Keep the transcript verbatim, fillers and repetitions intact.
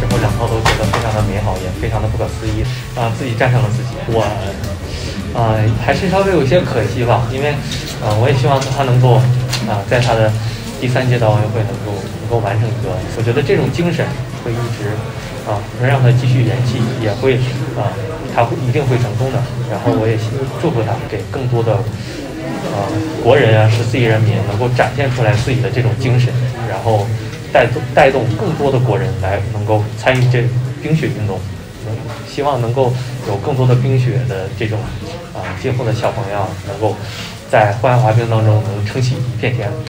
后，两套都觉得非常的美好，也非常的不可思议啊、自己战胜了自己。我啊、还是稍微有些可惜吧，因为啊、我也希望他能够啊、在他的第三届的奥运会能够能够完成一个，我觉得这种精神会一直啊、能让他继续延续，也会啊、他会一定会成功的。然后我也祝福他，给更多的呃国人啊，十四亿人民能够展现出来自己的这种精神，然后带动带动更多的国人来能够参与这冰雪运动。嗯，希望能够有更多的冰雪的这种啊、今后的小朋友能够在户外滑冰当中能撑起一片天。